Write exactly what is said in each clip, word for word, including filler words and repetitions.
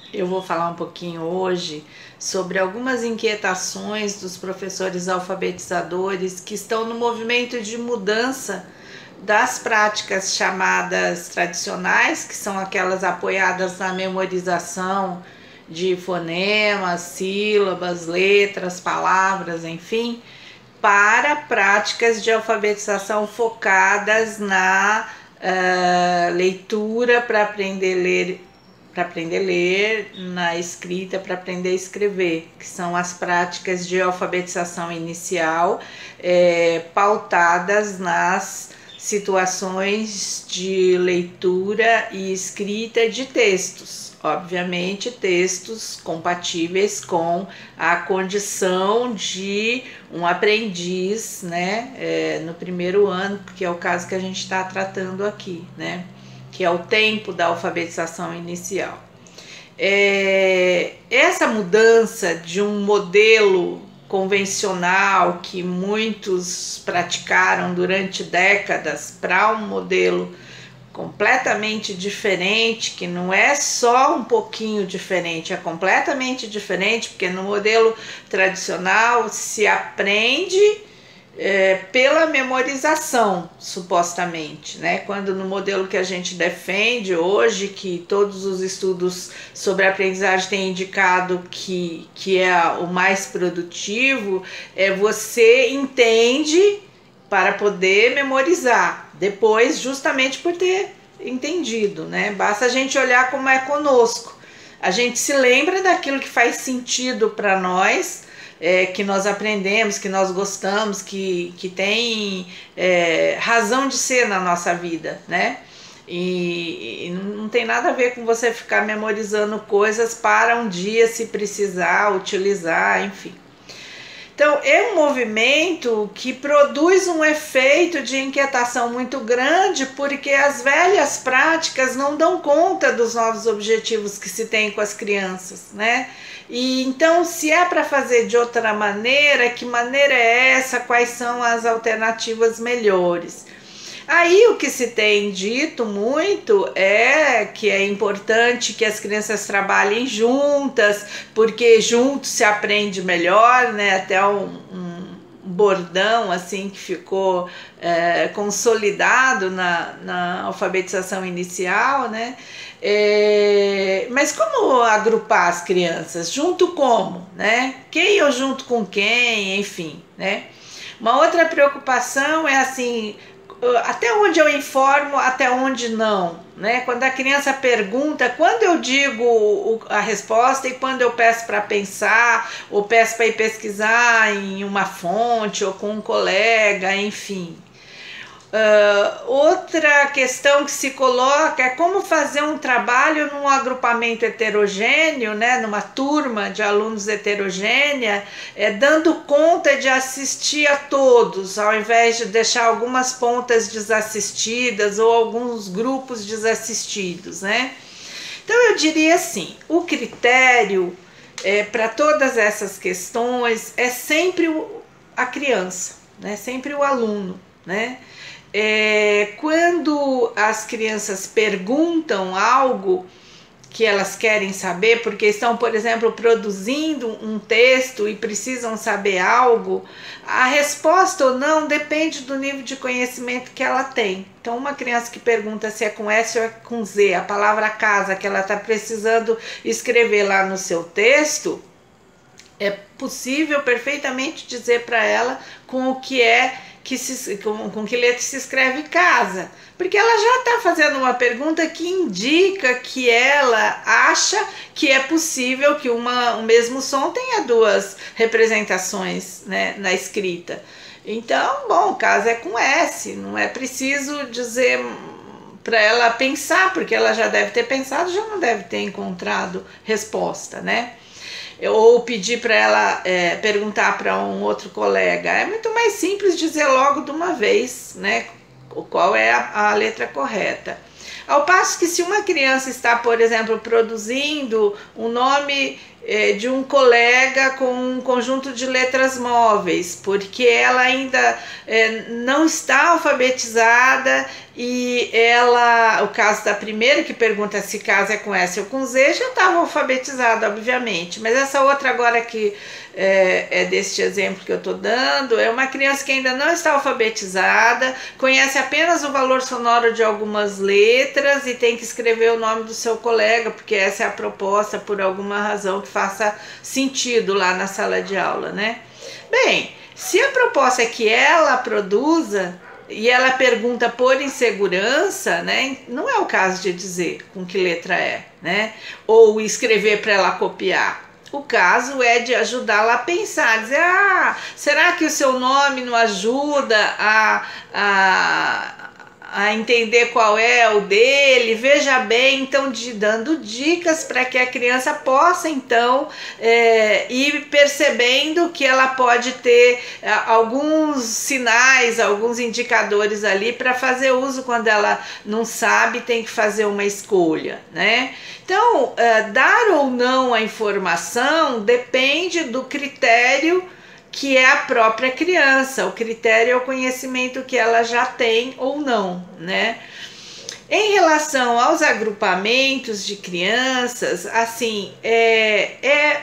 Eu vou falar um pouquinho hoje sobre algumas inquietações dos professores alfabetizadores que estão no movimento de mudança das práticas chamadas tradicionais, que são aquelas apoiadas na memorização de fonemas, sílabas, letras, palavras, enfim, para práticas de alfabetização focadas na uh, leitura para aprender a ler para aprender a ler, na escrita para aprender a escrever, que são as práticas de alfabetização inicial é, pautadas nas situações de leitura e escrita de textos, obviamente textos compatíveis com a condição de um aprendiz, né, é, no primeiro ano, que é o caso que a gente está tratando aqui, né, que é o tempo da alfabetização inicial. É, essa mudança de um modelo convencional que muitos praticaram durante décadas para um modelo completamente diferente, que não é só um pouquinho diferente, é completamente diferente, porque no modelo tradicional se aprende É, pela memorização, supostamente, né? Quando no modelo que a gente defende hoje, que todos os estudos sobre aprendizagem têm indicado que, que é o mais produtivo, é você entende para poder memorizar, depois justamente por ter entendido, né? Basta a gente olhar como é conosco, a gente se lembra daquilo que faz sentido para nós, É, que nós aprendemos, que nós gostamos, que, que tem é, razão de ser na nossa vida, né? E, e não tem nada a ver com você ficar memorizando coisas para um dia, se precisar, utilizar, enfim. Então, é um movimento que produz um efeito de inquietação muito grande, porque as velhas práticas não dão conta dos novos objetivos que se tem com as crianças, né? E então, se é para fazer de outra maneira, que maneira é essa? Quais são as alternativas melhores? Aí o que se tem dito muito é que é importante que as crianças trabalhem juntas, porque juntos se aprende melhor, né? Até um, um bordão assim que ficou é, consolidado na, na alfabetização inicial, né? É, mas como agrupar as crianças? Junto como, né? Quem eu junto com quem, enfim, né? Uma outra preocupação é assim, até onde eu informo, até onde não, né? Quando a criança pergunta, quando eu digo a resposta e quando eu peço para pensar, ou peço para ir pesquisar em uma fonte ou com um colega, enfim. Uh, outra questão que se coloca é como fazer um trabalho num agrupamento heterogêneo, né, numa turma de alunos heterogênea, é, dando conta de assistir a todos, ao invés de deixar algumas pontas desassistidas ou alguns grupos desassistidos, né? Então eu diria assim, o critério é, para todas essas questões é sempre o, a criança, né, sempre o aluno, né? É, quando as crianças perguntam algo que elas querem saber, porque estão, por exemplo, produzindo um texto e precisam saber algo, a resposta ou não depende do nível de conhecimento que ela tem. Então, uma criança que pergunta se é com S ou é com Z, a palavra casa que ela está precisando escrever lá no seu texto, é possível perfeitamente dizer para ela com o que é Que se, com, com que letra se escreve casa, porque ela já está fazendo uma pergunta que indica que ela acha que é possível que uma, o mesmo som tenha duas representações, né, na escrita. Então, bom, casa é com S, não é preciso dizer para ela pensar, porque ela já deve ter pensado, já não deve ter encontrado resposta, né? Ou pedir para ela é, perguntar para um outro colega. É muito mais simples dizer logo de uma vez, né, qual é a, a letra correta. Ao passo que se uma criança está, por exemplo, produzindo um nome é, de um colega com um conjunto de letras móveis, porque ela ainda é, não está alfabetizada e ela, o caso da primeira que pergunta se casa é com S ou com Z, já estava alfabetizada, obviamente, mas essa outra agora que é, é deste exemplo que eu estou dando, é uma criança que ainda não está alfabetizada, conhece apenas o valor sonoro de algumas letras e tem que escrever o nome do seu colega, porque essa é a proposta por alguma razão que faça sentido lá na sala de aula, né? Bem, se a proposta é que ela produza e ela pergunta por insegurança, né? Não é o caso de dizer com que letra é, né? Ou escrever para ela copiar. O caso é de ajudá-la a pensar, dizer, ah, será que o seu nome não ajuda a, a, a entender qual é o dele? Veja bem, então, de, dando dicas para que a criança possa, então, é, ir percebendo que ela pode ter é, alguns sinais, alguns indicadores ali para fazer uso quando ela não sabe, tem que fazer uma escolha, né? Então, é, dar ou não a informação depende do critério que é a própria criança. O critério é o conhecimento que ela já tem ou não, né? Em relação aos agrupamentos de crianças, assim, é, é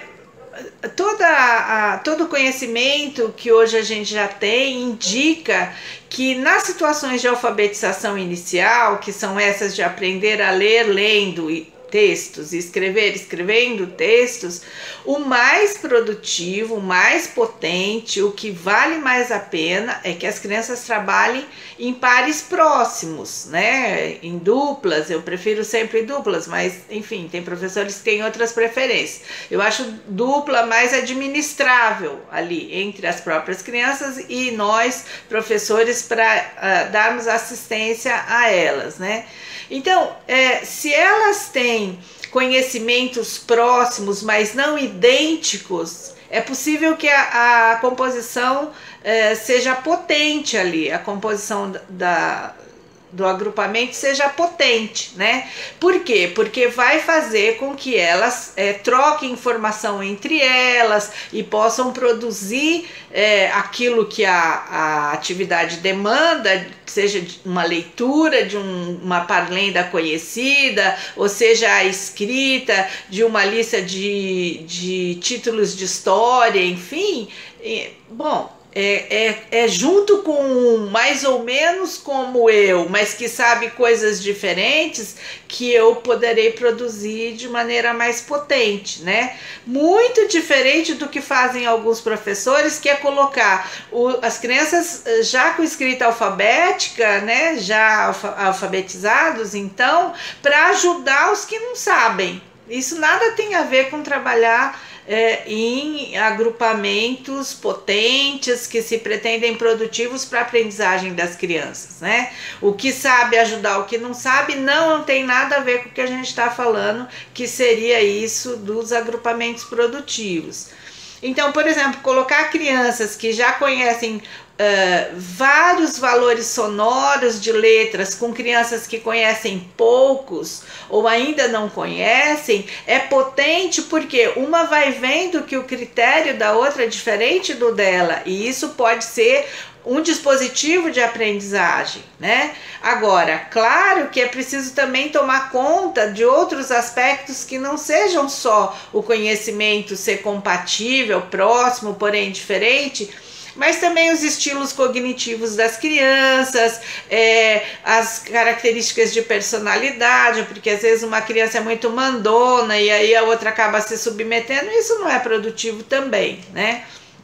toda a, todo o conhecimento que hoje a gente já tem indica que nas situações de alfabetização inicial, que são essas de aprender a ler lendo e textos, escrever escrevendo textos, o mais produtivo, o mais potente, o que vale mais a pena é que as crianças trabalhem em pares próximos, né? Em duplas, eu prefiro sempre duplas, mas enfim, tem professores que têm outras preferências. Eu acho dupla mais administrável ali entre as próprias crianças e nós, professores, para uh, darmos assistência a elas, né? Então, é, se elas têm conhecimentos próximos, mas não idênticos, é possível que a, a composição é, seja potente ali, a composição da, do agrupamento seja potente, né? Por quê? Porque vai fazer com que elas é, troquem informação entre elas e possam produzir é, aquilo que a, a atividade demanda, seja uma leitura de um, uma parlenda conhecida, ou seja, a escrita de uma lista de, de títulos de história, enfim. E, bom, É, é, é junto com um mais ou menos como eu, mas que sabe coisas diferentes, que eu poderei produzir de maneira mais potente, né? Muito diferente do que fazem alguns professores, que é colocar o, as crianças já com escrita alfabética, né? Já alfa, alfabetizados, então, para ajudar os que não sabem. Isso nada tem a ver com trabalhar É, em agrupamentos potentes que se pretendem produtivos para a aprendizagem das crianças, né? O que sabe ajudar o que não sabe não, não tem nada a ver com o que a gente está falando, que seria isso dos agrupamentos produtivos. Então, por exemplo, colocar crianças que já conhecem Uh, vários valores sonoros de letras com crianças que conhecem poucos ou ainda não conhecem é potente, porque uma vai vendo que o critério da outra é diferente do dela, e isso pode ser um dispositivo de aprendizagem, né? Agora, claro que é preciso também tomar conta de outros aspectos que não sejam só o conhecimento ser compatível, próximo, porém diferente, mas também os estilos cognitivos das crianças, é, as características de personalidade, porque às vezes uma criança é muito mandona e aí a outra acaba se submetendo, isso não é produtivo também, né?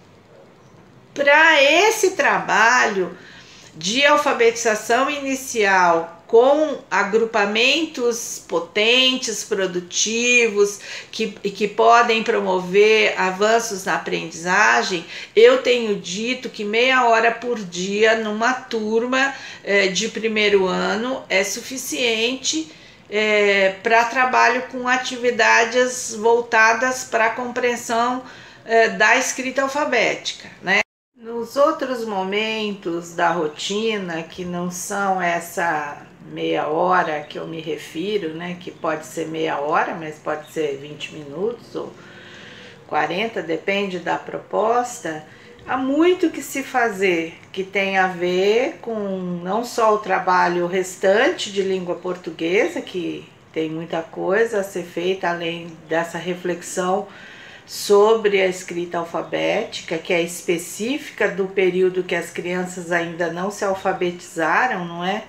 Para esse trabalho de alfabetização inicial com agrupamentos potentes, produtivos, que, que podem promover avanços na aprendizagem, eu tenho dito que meia hora por dia numa turma eh, de primeiro ano é suficiente eh, para trabalho com atividades voltadas para a compreensão eh, da escrita alfabética, né? Nos outros momentos da rotina, que não são essa meia hora que eu me refiro, né, que pode ser meia hora, mas pode ser vinte minutos, ou, quarenta, depende da proposta, há muito que se fazer, que tem a ver com não só o trabalho restante de língua portuguesa, que tem muita coisa a ser feita além dessa reflexão sobre a escrita alfabética, que é específica do período que as crianças ainda não se alfabetizaram, não é?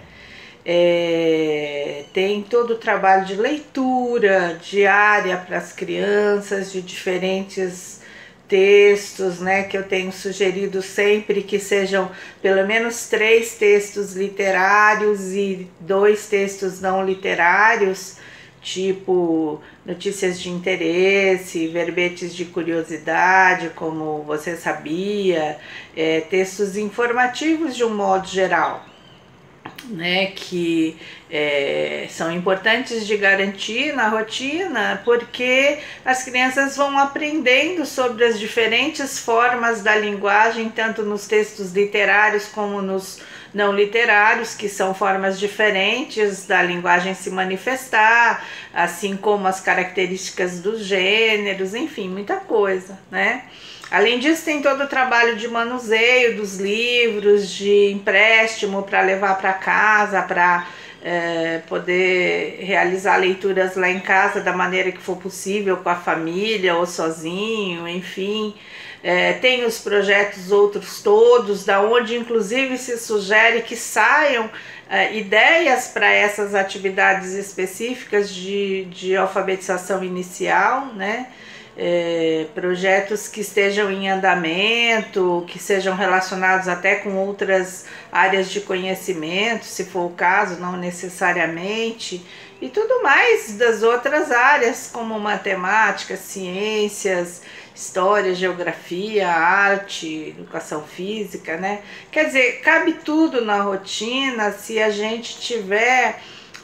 É, tem todo o trabalho de leitura diária para as crianças, de diferentes textos, né, que eu tenho sugerido sempre que sejam pelo menos três textos literários e dois textos não literários, tipo notícias de interesse, verbetes de curiosidade, como você sabia, é, textos informativos de um modo geral, né, que é, são importantes de garantir na rotina, porque as crianças vão aprendendo sobre as diferentes formas da linguagem, tanto nos textos literários como nos não literários, que são formas diferentes da linguagem se manifestar, assim como as características dos gêneros, enfim, muita coisa, né? Além disso, tem todo o trabalho de manuseio dos livros, de empréstimo para levar para casa, para é, poder realizar leituras lá em casa da maneira que for possível, com a família ou sozinho, enfim. É, tem os projetos outros todos, da onde inclusive se sugere que saiam é, ideias para essas atividades específicas de, de alfabetização inicial, né? É, projetos que estejam em andamento, que sejam relacionados até com outras áreas de conhecimento, se for o caso, não necessariamente, e tudo mais das outras áreas, como matemática, ciências, história, geografia, arte, educação física, né? Quer dizer, cabe tudo na rotina se a gente tiver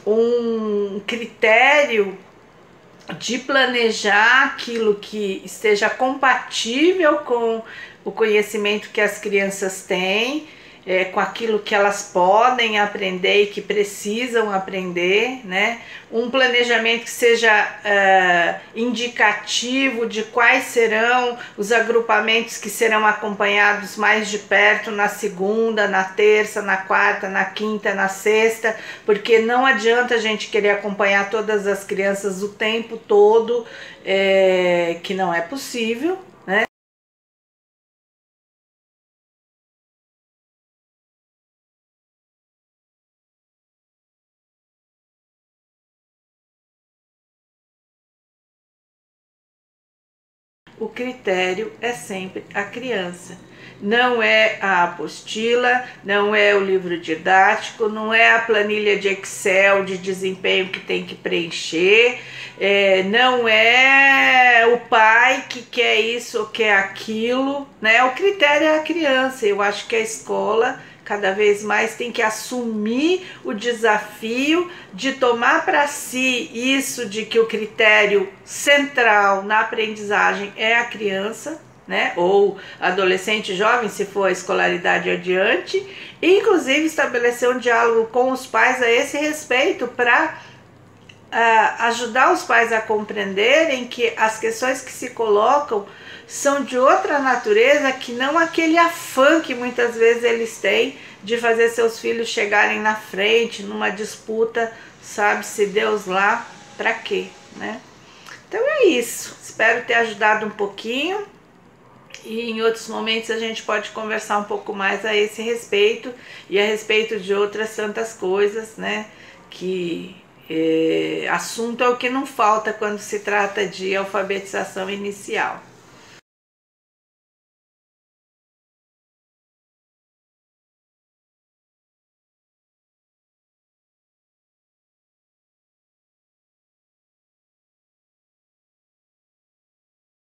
um critério de planejar aquilo que esteja compatível com o conhecimento que as crianças têm, é, com aquilo que elas podem aprender e que precisam aprender, né? Um planejamento que seja uh, indicativo de quais serão os agrupamentos que serão acompanhados mais de perto na segunda, na terça, na quarta, na quinta, na sexta, porque não adianta a gente querer acompanhar todas as crianças o tempo todo, é, que não é possível, né? O critério é sempre a criança. Não é a apostila, não é o livro didático, não é a planilha de Excel de desempenho que tem que preencher, é, não é o pai que quer isso ou quer aquilo, né? O critério é a criança. Eu acho que a escola cada vez mais tem que assumir o desafio de tomar para si isso de que o critério central na aprendizagem é a criança, né? Ou adolescente jovem, se for a escolaridade adiante, e inclusive estabelecer um diálogo com os pais a esse respeito para uh, ajudar os pais a compreenderem que as questões que se colocam são de outra natureza, que não aquele afã que muitas vezes eles têm de fazer seus filhos chegarem na frente numa disputa, sabe-se Deus lá para quê, né? Então é isso, espero ter ajudado um pouquinho, e em outros momentos a gente pode conversar um pouco mais a esse respeito e a respeito de outras tantas coisas, né? Que é, assunto é o que não falta quando se trata de alfabetização inicial.